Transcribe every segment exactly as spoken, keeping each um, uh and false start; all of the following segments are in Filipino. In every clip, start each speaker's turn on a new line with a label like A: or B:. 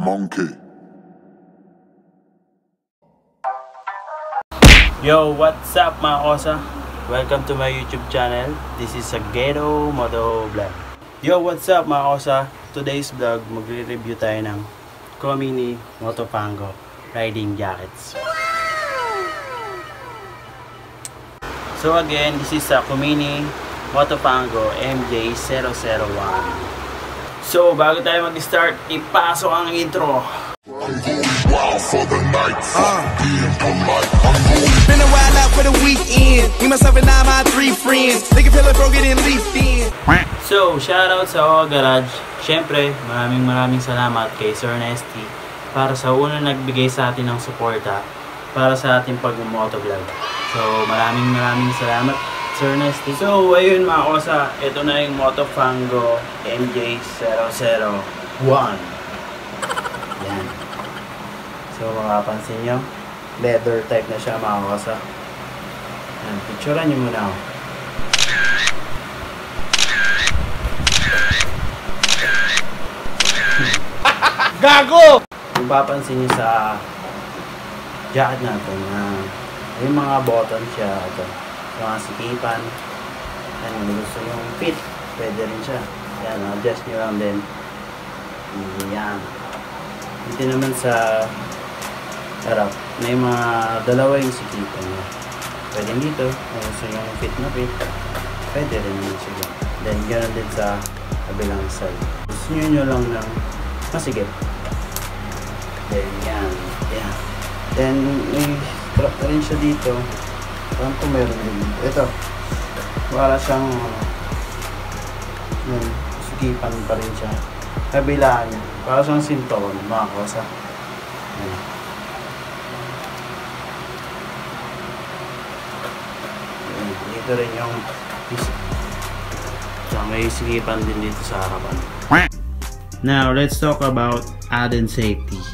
A: Monkey.
B: Yo, what's up mga kosa? Welcome to my YouTube channel. This is a Ghetto Moto Vlog. Yo, what's up mga kosa? Today's vlog, magre-review tayo ng Komini Motopango riding jackets. So again, this is a Komini Motopango M J zero zero one. So bago tayo mag-start, ipasok ang intro.
C: Been a while out for the weekend. Me, myself, and I, my three friends. Nigga feel like broke it and leafed in.
B: So, shoutout sa O A Garage. Siyempre, maraming maraming salamat kay Sir Nesty para sa unang nagbigay sa atin ng suporta para sa ating pag-motovlog. So, maraming maraming salamat, Sir Nesty. So, ayun mga kosa, ito na yung Motopango M J zero zero one. Yan. So, makapansin nyo, leather type na siya mga kosa. Yan, picturean nyo muna ako.
C: Gago!
B: Kung papansin nyo sa jacket natin na uh, yung mga button siya, ito, sa mga sikipan, yan, kung gusto yung fit, pwede rin siya. Yan, adjust nyo lang din. Yan. Dito naman sa harap, may mga dalawa yung sikipan nyo. Pwede dito, kung gusto yung fit na fit, pwede rin yung sige. Then, ganoon din sa kabilang side. Gusto nyo nyo lang ng masigit. Then, yan. Yan. Then, may strap na rin siya dito. Parang kung meron din dito. Ito. Para siyang yan. Sikipan pa rin siya. Kabilaan niya. Para siyang sinton. Mga kosa. Yan. Yan. Dito rin yung so, may sikipan din dito sa harapan. Now, let's talk about added safety.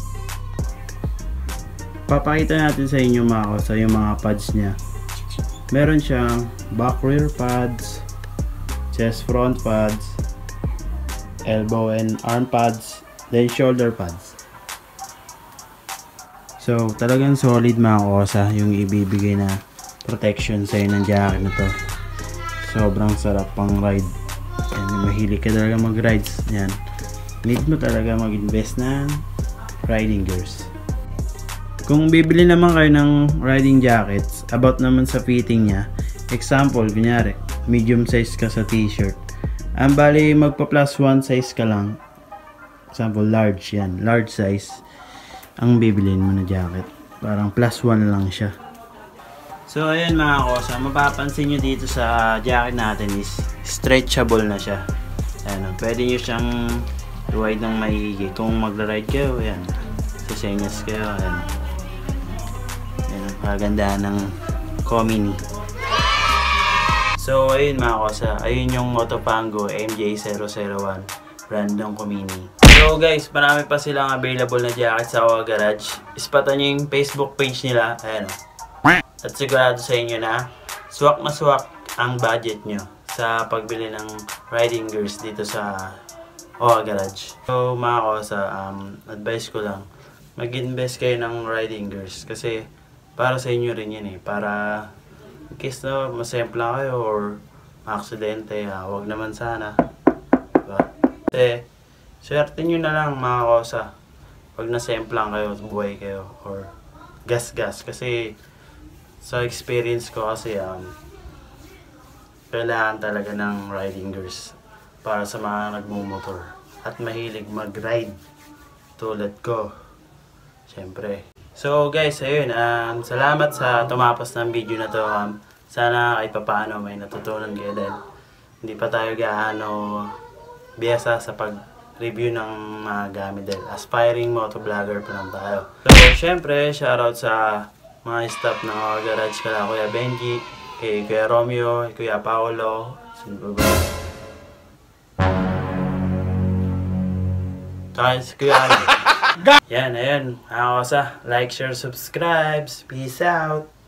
B: Papakita natin sa inyo mga kosa yung mga pads niya. Meron siyang back rear pads, chest front pads, elbow and arm pads, then shoulder pads. So, talagang solid mga kosa yung ibibigay na protection sa inyo ng jacket na to. Sobrang sarap pang ride. Yan, mahilig ka talaga mag-rides. Yan. Need mo talaga mag-invest ng riding gears. Kung bibili naman kayo ng riding jackets, about naman sa fitting niya, example, kunyari, medium size ka sa t-shirt. Ang bali, magpa plus one size ka lang. Example, large yan. Large size ang bibilin mo na jacket. Parang plus one lang siya. So, ayun mga kosa, mapapansin nyo dito sa jacket natin is stretchable na siya. Ayan, pwede nyo siyang ride ng maigi. Kung magra-ride kayo, ayan, sisenyas kayo, ayan. Ayan, ang kaganda ng Komini. So, ayun mga kosa, ayun yung Motopango M J zero zero one brand ng Komini. So guys, marami pa silang available na jacket sa O A Garage. Ispatan nyo yung Facebook page nila, ayan. At sigurado sa inyo na swak na swak ang budget nyo sa pagbili ng riding gears dito sa O A Garage. So mga kosa, um, advice ko lang, mag-invest kayo ng riding gears kasi para sa inyo rin yan eh. Para in case na masempla kayo or aksidente, ah, wag naman sana. Diba? Kasi swerte nyo na lang mga kosa pag nasemplang kayo, buhay kayo or gas-gas. Kasi sa experience ko kasi um, kailangan talaga ng riding gears para sa mga nagmumotor at mahilig mag-ride tulad ko, syempre. So guys, ayun, um, salamat sa tumapos ng video na to. Um, sana kahit papaano may natutunan kayo dahil hindi pa tayo gaano biyasa sa pag-review ng mga gamit dahil aspiring motovlogger pa lang tayo. So syempre, shoutout sa mga staff ng O A Garage kala Kuya Benji, kay Kuya Romeo, kay Kuya Paolo, sino ba? Saka si Kuya Ali. Yan, ayan. Mga kosa, like, share, subscribe. Peace out.